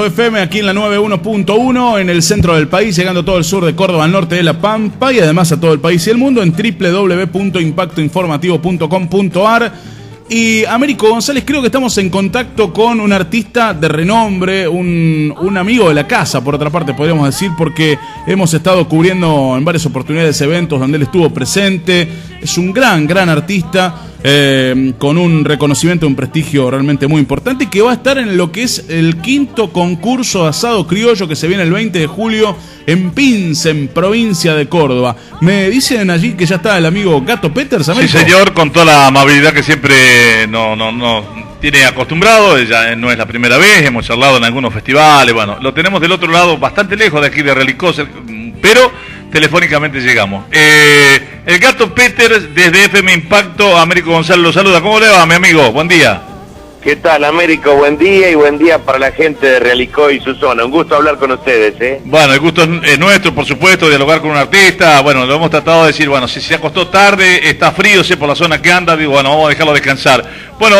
FM aquí en la 91.1 en el centro del país, llegando a todo el sur de Córdoba, al norte de La Pampa y además a todo el país y el mundo en www.impactoinformativo.com.ar. Y Américo González, creo que estamos en contacto con un artista de renombre, un amigo de la casa, por otra parte podríamos decir, porque hemos estado cubriendo en varias oportunidades eventos donde él estuvo presente. Es un gran artista, con un reconocimiento, un prestigio realmente muy importante, que va a estar en lo que es el quinto concurso de asado criollo que se viene el 20 de julio en Pinsen, provincia de Córdoba. Me dicen allí que ya está el amigo Gato Peters, Américo. Sí, señor, con toda la amabilidad que siempre no tiene acostumbrado. Ella no es la primera vez, hemos charlado en algunos festivales. Bueno, lo tenemos del otro lado, bastante lejos de aquí de Relicós, pero telefónicamente llegamos. El Gato Peters, desde FM Impacto, Américo González lo saluda. ¿Cómo le va, mi amigo? Buen día. ¿Qué tal, Américo? Buen día y buen día para la gente de Realicó y su zona. Un gusto hablar con ustedes, ¿eh? Bueno, el gusto es nuestro, por supuesto, dialogar con un artista. Bueno, lo hemos tratado de decir, bueno, si se acostó tarde, está frío, sé por la zona que anda, digo, bueno, vamos a dejarlo descansar. Bueno,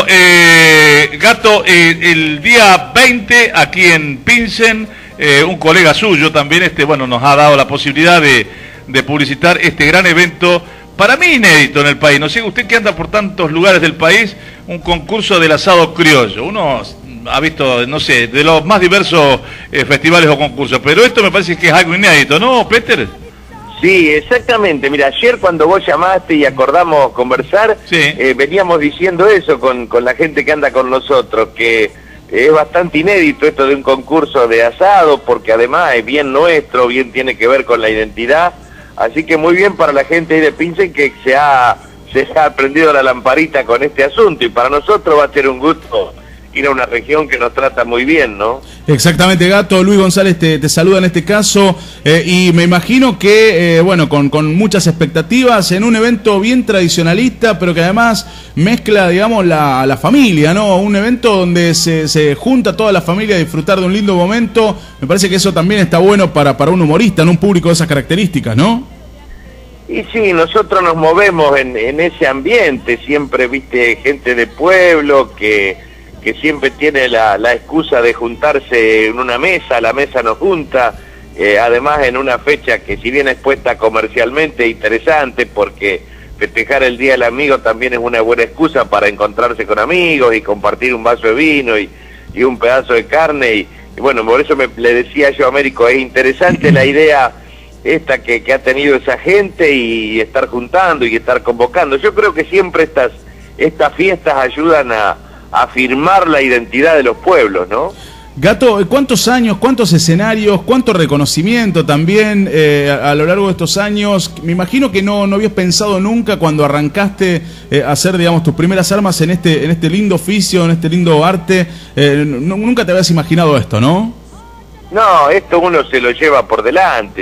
Gato, el día 20, aquí en Pinsen, un colega suyo también, bueno, nos ha dado la posibilidad de publicitar este gran evento, para mí inédito en el país. No sé, usted que anda por tantos lugares del país, un concurso del asado criollo. Uno ha visto, no sé, de los más diversos festivales o concursos, pero esto me parece que es algo inédito, ¿no, Peter? Sí, exactamente. Mira, ayer cuando vos llamaste y acordamos conversar, sí, veníamos diciendo eso con la gente que anda con nosotros, que es bastante inédito esto de un concurso de asado, porque además es bien nuestro, bien tiene que ver con la identidad. Así que muy bien para la gente ahí de Pinsen que se ha prendido la lamparita con este asunto, y para nosotros va a ser un gusto ir a una región que nos trata muy bien, ¿no? Exactamente, Gato. Luis González te saluda en este caso, y me imagino que, bueno, con muchas expectativas en un evento bien tradicionalista, pero que además mezcla, digamos, la familia, ¿no? Un evento donde se junta toda la familia a disfrutar de un lindo momento. Me parece que eso también está bueno para un humorista, en un público de esas características, ¿no? Y sí, nosotros nos movemos en ese ambiente, siempre, viste, gente de pueblo que siempre tiene la excusa de juntarse en una mesa, la mesa nos junta, además en una fecha que si bien es puesta comercialmente interesante, porque festejar el Día del Amigo también es una buena excusa para encontrarse con amigos y compartir un vaso de vino y un pedazo de carne, y bueno, por eso le decía yo a Américo, es interesante la idea esta que ha tenido esa gente, y estar juntando y estar convocando. Yo creo que siempre estas fiestas ayudan a afirmar la identidad de los pueblos, ¿no? Gato, ¿cuántos años, cuántos escenarios, cuánto reconocimiento también a lo largo de estos años? Me imagino que no habías pensado nunca cuando arrancaste a hacer, digamos, tus primeras armas en este lindo oficio, en este lindo arte. Nunca te habías imaginado esto, ¿no? No, esto uno se lo lleva por delante.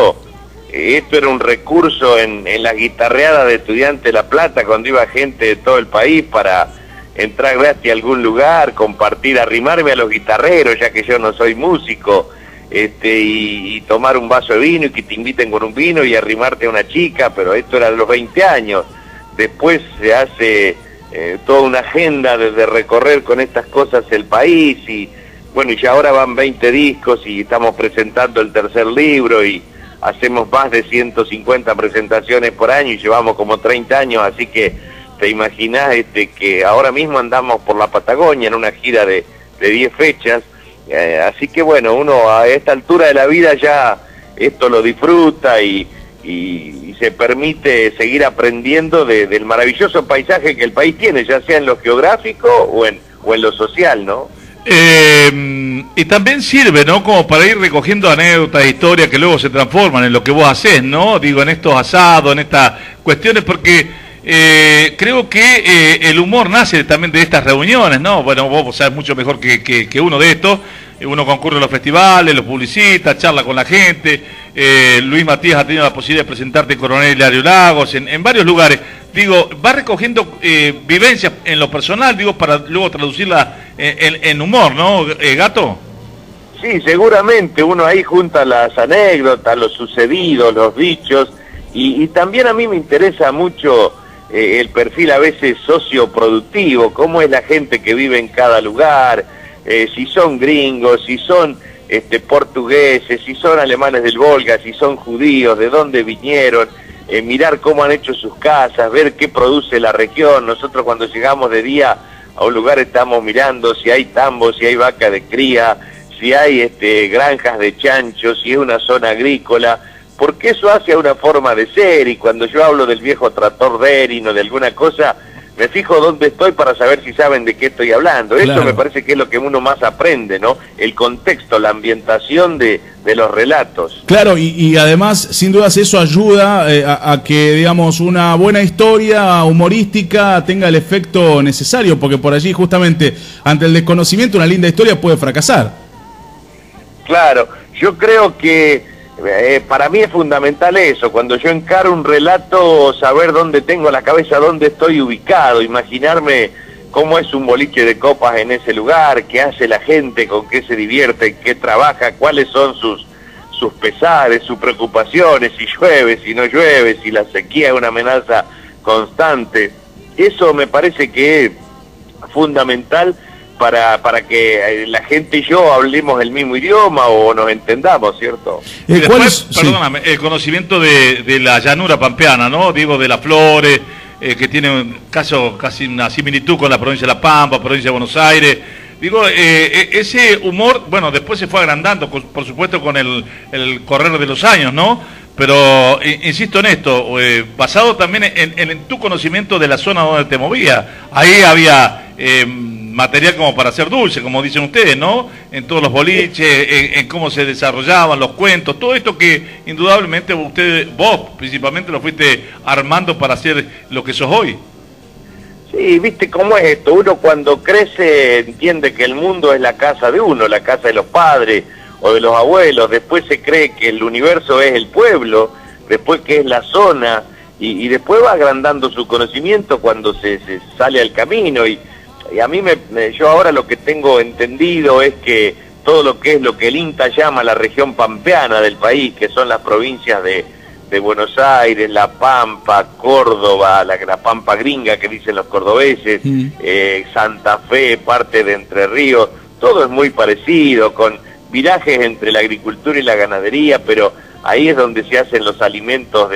Esto era un recurso en las guitarreadas de Estudiantes de La Plata, cuando iba gente de todo el país para entrar gratis a algún lugar, compartir, arrimarme a los guitarreros, ya que yo no soy músico, y tomar un vaso de vino y que te inviten con un vino y arrimarte a una chica, pero esto era de los 20 años. Después se hace toda una agenda de recorrer con estas cosas el país, y bueno, y ya ahora van 20 discos y estamos presentando el tercer libro y hacemos más de 150 presentaciones por año y llevamos como 30 años, así que te imaginás que ahora mismo andamos por la Patagonia en una gira de 10 fechas, así que bueno, uno a esta altura de la vida ya esto lo disfruta y se permite seguir aprendiendo del maravilloso paisaje que el país tiene, ya sea en lo geográfico o en lo social, ¿no? Y también sirve, ¿no?, como para ir recogiendo anécdotas, historias que luego se transforman en lo que vos hacés, ¿no? Digo, en estos asados, en estas cuestiones, porque creo que el humor nace también de estas reuniones, ¿no? Bueno, vos sabés mucho mejor que uno de estos. Uno concurre a los festivales, los publicita, charla con la gente. Luis Matías ha tenido la posibilidad de presentarte en Coronel Hilario Lagos, en varios lugares. Digo, va recogiendo vivencias en lo personal, digo, para luego traducirla en humor, ¿no, Gato? Sí, seguramente uno ahí junta las anécdotas, los sucedidos, los dichos, y también a mí me interesa mucho el perfil a veces socioproductivo, cómo es la gente que vive en cada lugar, si son gringos, si son portugueses, si son alemanes del Volga, si son judíos, de dónde vinieron, mirar cómo han hecho sus casas, ver qué produce la región. Nosotros cuando llegamos de día a un lugar estamos mirando si hay tambos, si hay vaca de cría, si hay granjas de chanchos, si es una zona agrícola, porque eso hace a una forma de ser. Y cuando yo hablo del viejo Trattor Derin o de alguna cosa, me fijo dónde estoy para saber si saben de qué estoy hablando. Claro. Eso me parece que es lo que uno más aprende, ¿no? El contexto, la ambientación de los relatos. Claro, y además, sin dudas, eso ayuda a que, digamos, una buena historia humorística tenga el efecto necesario, porque por allí, justamente, ante el desconocimiento, una linda historia puede fracasar. Claro, yo creo que para mí es fundamental eso, cuando yo encaro un relato, saber dónde tengo la cabeza, dónde estoy ubicado, imaginarme cómo es un boliche de copas en ese lugar, qué hace la gente, con qué se divierte, qué trabaja, cuáles son sus pesares, sus preocupaciones, si llueve, si no llueve, si la sequía es una amenaza constante. Eso me parece que es fundamental para que la gente y yo hablemos el mismo idioma o nos entendamos, ¿cierto? Y después, perdóname, el conocimiento de la llanura pampeana, ¿no? Digo, de las flores, que tiene un caso, casi una similitud con la provincia de La Pampa, provincia de Buenos Aires. Digo, ese humor, bueno, después se fue agrandando, por supuesto, con el correr de los años, ¿no? Pero, insisto en esto, basado también en tu conocimiento de la zona donde te movías. Ahí había material como para hacer dulce, como dicen ustedes, ¿no? En todos los boliches, en cómo se desarrollaban los cuentos, todo esto que indudablemente vos principalmente lo fuiste armando para hacer lo que sos hoy. Sí, viste cómo es esto, uno cuando crece entiende que el mundo es la casa de uno, la casa de los padres o de los abuelos, después se cree que el universo es el pueblo, después que es la zona, y después va agrandando su conocimiento cuando se sale al camino. Y a mí yo ahora lo que tengo entendido es que todo lo que es lo que el INTA llama la región pampeana del país, que son las provincias de Buenos Aires, La Pampa, Córdoba, la Pampa gringa que dicen los cordobeses, Santa Fe, parte de Entre Ríos, todo es muy parecido, con virajes entre la agricultura y la ganadería, pero ahí es donde se hacen los alimentos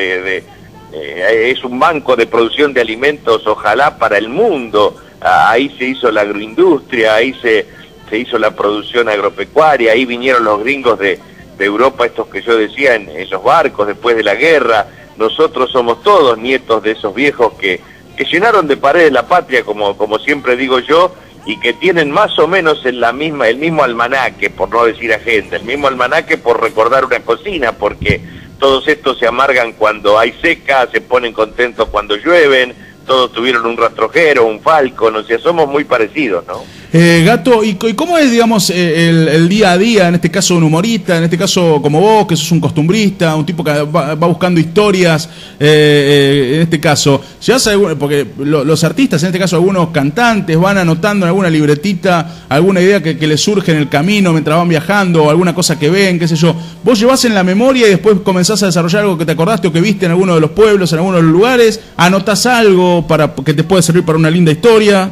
es un banco de producción de alimentos, ojalá para el mundo. Ahí se hizo la agroindustria, ahí se hizo la producción agropecuaria, ahí vinieron los gringos de Europa, estos que yo decía, en los barcos después de la guerra. Nosotros somos todos nietos de esos viejos que llenaron de paredes la patria, como siempre digo yo, y que tienen más o menos el mismo almanaque, por no decir agenda, el mismo almanaque por recordar una cocina, porque todos estos se amargan cuando hay seca, se ponen contentos cuando llueven, todos tuvieron un rastrojero, un falcon, o sea, somos muy parecidos, ¿no? Gato, ¿y cómo es, digamos, el día a día, en este caso un humorista, en este caso como vos, que sos un costumbrista, un tipo que va buscando historias, en este caso, porque los artistas, en este caso algunos cantantes, van anotando en alguna libretita alguna idea que les surge en el camino mientras van viajando, o alguna cosa que ven, qué sé yo, vos llevás en la memoria y después comenzás a desarrollar algo que te acordaste o que viste en alguno de los pueblos, en alguno de los lugares, anotás algo que te puede servir para una linda historia.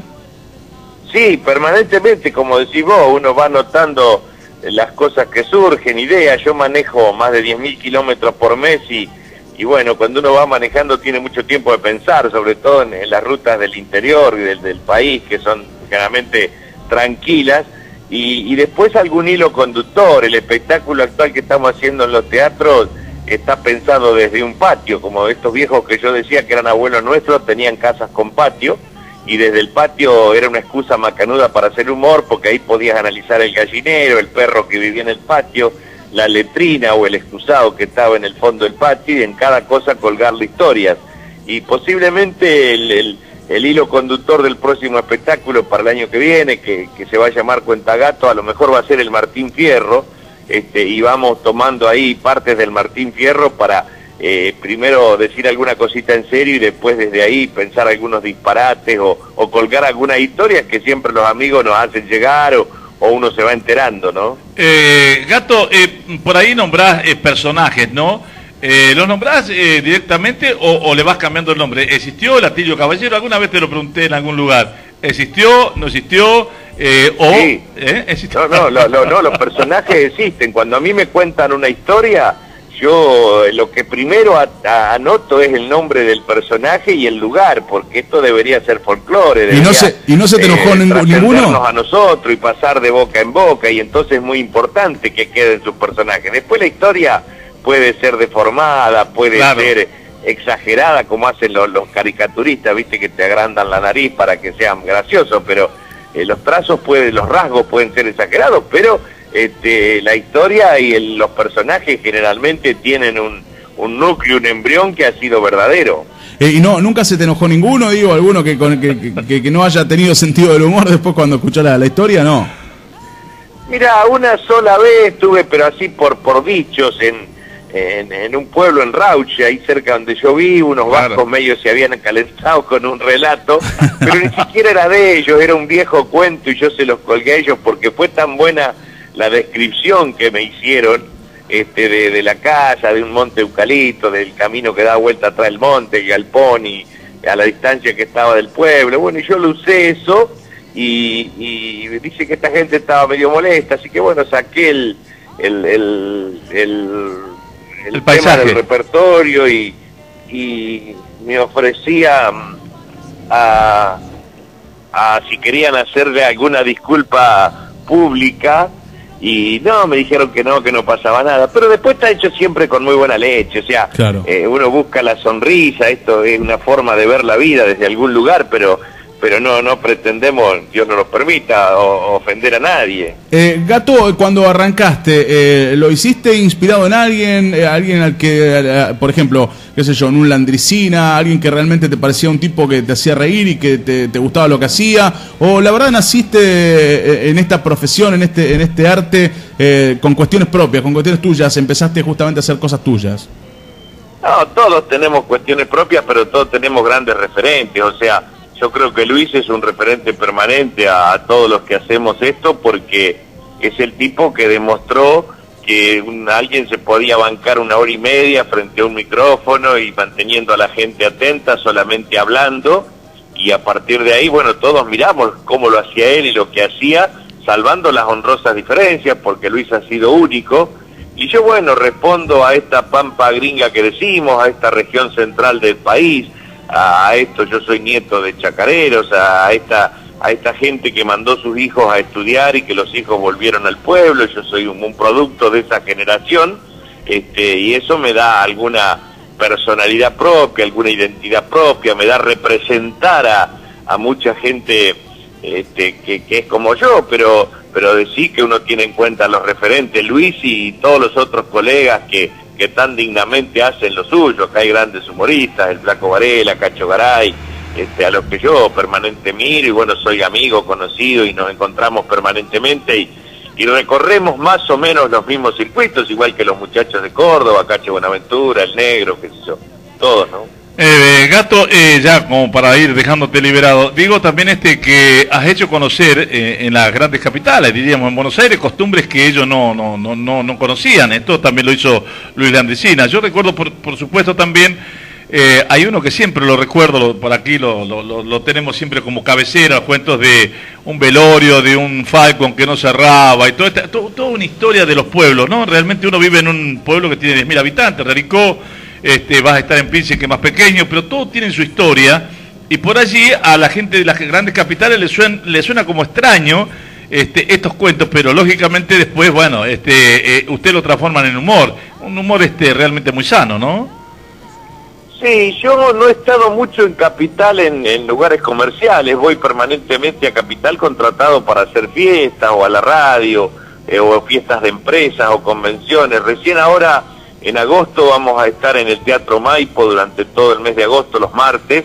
Sí, permanentemente, como decís vos, uno va anotando las cosas que surgen, ideas. Yo manejo más de 10.000 kilómetros por mes y bueno, cuando uno va manejando tiene mucho tiempo de pensar, sobre todo en las rutas del interior y del país, que son generalmente tranquilas, y después algún hilo conductor. El espectáculo actual que estamos haciendo en los teatros está pensado desde un patio, como estos viejos que yo decía que eran abuelos nuestros, tenían casas con patio, y desde el patio era una excusa macanuda para hacer humor, porque ahí podías analizar el gallinero, el perro que vivía en el patio, la letrina o el excusado que estaba en el fondo del patio, y en cada cosa colgarle historias. Y posiblemente el hilo conductor del próximo espectáculo para el año que viene, que se va a llamar Cuentagato, a lo mejor va a ser el Martín Fierro, y vamos tomando ahí partes del Martín Fierro para primero decir alguna cosita en serio y después desde ahí pensar algunos disparates o colgar algunas historias que siempre los amigos nos hacen llegar o uno se va enterando, ¿no? Gato, por ahí nombrás personajes, ¿no? ¿Los nombrás directamente o le vas cambiando el nombre? ¿Existió el Atilio Caballero? Alguna vez te lo pregunté en algún lugar. ¿Existió? ¿No existió? Sí. No, los personajes existen. Cuando a mí me cuentan una historia, yo lo que primero anoto es el nombre del personaje y el lugar, porque esto debería ser folclore. ¿Y no se te enojó ninguno? A nosotros y pasar de boca en boca, y entonces es muy importante que queden sus personajes. Después la historia puede ser deformada, puede ser exagerada, como hacen los caricaturistas, viste, que te agrandan la nariz para que sean graciosos, pero los trazos los rasgos pueden ser exagerados, pero la historia y los personajes generalmente tienen un núcleo, un embrión que ha sido verdadero. ¿Y nunca se te enojó ninguno, digo, alguno que no haya tenido sentido del humor después cuando escuchó la historia? No. Mira, una sola vez estuve, pero así por dichos, en un pueblo en Rauche, ahí cerca donde yo vivo, unos vascos medios se habían calentado con un relato, pero ni siquiera era de ellos, era un viejo cuento y yo se los colgué a ellos porque fue tan buena la descripción que me hicieron de la casa, de un monte eucalipto, del camino que da vuelta atrás del monte, el galpón y a la distancia que estaba del pueblo. Bueno, y yo lo usé eso y dice que esta gente estaba medio molesta, así que bueno, saqué el tema del repertorio y me ofrecía a si querían hacerle alguna disculpa pública, y no, me dijeron que no pasaba nada, pero después está hecho siempre con muy buena leche, o sea, uno busca la sonrisa, esto es una forma de ver la vida desde algún lugar, pero no pretendemos, Dios no lo permita, ofender a nadie. Gato, cuando arrancaste, ¿lo hiciste inspirado en alguien al que, por ejemplo, qué sé yo, en un Landricina, alguien que realmente te parecía un tipo que te hacía reír y que te gustaba lo que hacía? ¿O la verdad naciste en esta profesión, en este arte, con cuestiones propias, con cuestiones tuyas, empezaste justamente a hacer cosas tuyas? No, todos tenemos cuestiones propias, pero todos tenemos grandes referentes, o sea, yo creo que Luis es un referente permanente a todos los que hacemos esto, porque es el tipo que demostró que alguien se podía bancar 1 hora y media frente a un micrófono y manteniendo a la gente atenta, solamente hablando, y a partir de ahí, bueno, todos miramos cómo lo hacía él y lo que hacía, salvando las honrosas diferencias, porque Luis ha sido único, y yo, bueno, respondo a esta pampa gringa que decimos, a esta región central del país, a esto, yo soy nieto de chacareros, a esta gente que mandó sus hijos a estudiar y que los hijos volvieron al pueblo. Yo soy un producto de esa generación, y eso me da alguna personalidad propia, alguna identidad propia, me da representar a mucha gente que es como yo, pero decir que uno tiene en cuenta los referentes, Luis y todos los otros colegas que tan dignamente hacen lo suyo, que hay grandes humoristas, el Flaco Varela, Cacho Garay, a los que yo permanentemente miro, y bueno, soy amigo, conocido, y nos encontramos permanentemente, y recorremos más o menos los mismos circuitos, igual que los muchachos de Córdoba, Cacho Buenaventura, el Negro, qué sé yo, todos, ¿no? Gato, ya como para ir dejándote liberado, digo también que has hecho conocer en las grandes capitales, diríamos en Buenos Aires, costumbres que ellos no conocían. Esto también lo hizo Luis Landricina. Yo recuerdo, por supuesto, también hay uno que siempre lo recuerdo, por aquí lo tenemos siempre como cabecera, cuentos de un velorio, de un Falcon que no cerraba, y toda una historia de los pueblos, ¿no? Realmente uno vive en un pueblo que tiene 10.000 habitantes, Raricó, vas a estar en Pilsen, que es más pequeño, pero todos tienen su historia, y por allí a la gente de las grandes capitales le suena como extraño estos cuentos, pero lógicamente después, bueno, usted lo transforman en humor, un humor realmente muy sano, ¿no? Sí, yo no he estado mucho en Capital en lugares comerciales, voy permanentemente a Capital contratado para hacer fiestas, o a la radio, o fiestas de empresas, o convenciones. Recién ahora, en agosto, vamos a estar en el Teatro Maipo durante todo el mes de agosto, los martes,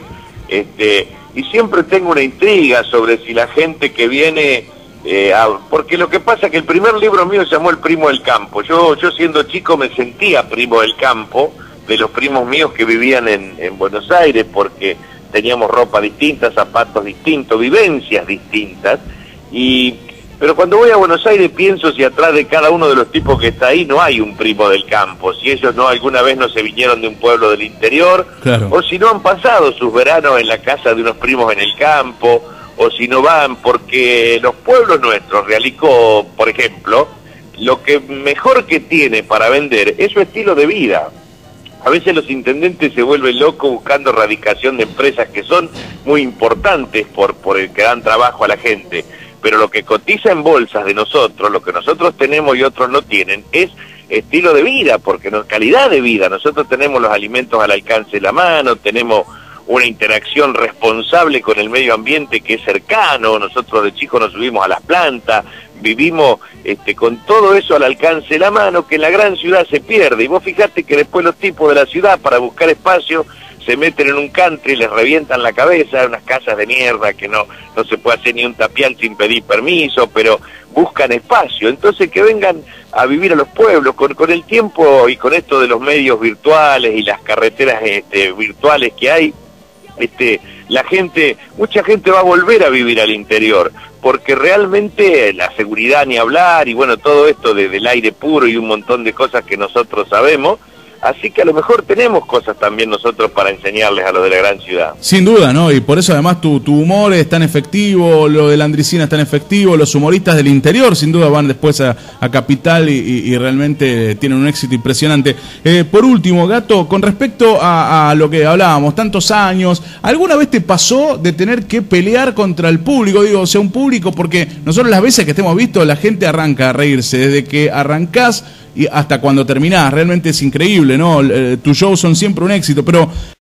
y siempre tengo una intriga sobre si la gente que viene, porque lo que pasa es que el primer libro mío se llamó El Primo del Campo. Yo siendo chico me sentía primo del campo, de los primos míos que vivían en Buenos Aires, porque teníamos ropa distinta, zapatos distintos, vivencias distintas, pero cuando voy a Buenos Aires pienso si atrás de cada uno de los tipos que está ahí no hay un primo del campo, si ellos alguna vez no se vinieron de un pueblo del interior, claro, o si no han pasado sus veranos en la casa de unos primos en el campo, o si no van, porque los pueblos nuestros, Realicó, por ejemplo, lo que mejor que tiene para vender es su estilo de vida. A veces los intendentes se vuelven locos buscando radicación de empresas que son muy importantes por el que dan trabajo a la gente, pero lo que cotiza en bolsas de nosotros, lo que nosotros tenemos y otros no tienen, es estilo de vida, porque no es calidad de vida. Nosotros tenemos los alimentos al alcance de la mano, tenemos una interacción responsable con el medio ambiente que es cercano, nosotros de chicos nos subimos a las plantas, vivimos con todo eso al alcance de la mano, que en la gran ciudad se pierde. Y vos fijate que después los tipos de la ciudad, para buscar espacio, se meten en un country, les revientan la cabeza, unas casas de mierda que no se puede hacer ni un tapial sin pedir permiso, pero buscan espacio. Entonces que vengan a vivir a los pueblos, con el tiempo y con esto de los medios virtuales y las carreteras virtuales que hay, mucha gente va a volver a vivir al interior, porque realmente la seguridad ni hablar, y bueno, todo esto del aire puro y un montón de cosas que nosotros sabemos, así que a lo mejor tenemos cosas también nosotros para enseñarles a los de la gran ciudad. Sin duda, ¿no? Y por eso además tu humor es tan efectivo, lo de la Andricina es tan efectivo, los humoristas del interior sin duda van después a Capital y realmente tienen un éxito impresionante. Por último, Gato, con respecto a lo que hablábamos, tantos años, ¿alguna vez te pasó de tener que pelear contra el público? Digo, o sea, un público, porque nosotros las veces que te hemos visto, la gente arranca a reírse, desde que arrancás y hasta cuando terminás, realmente es increíble, ¿no? Tus shows son siempre un éxito, pero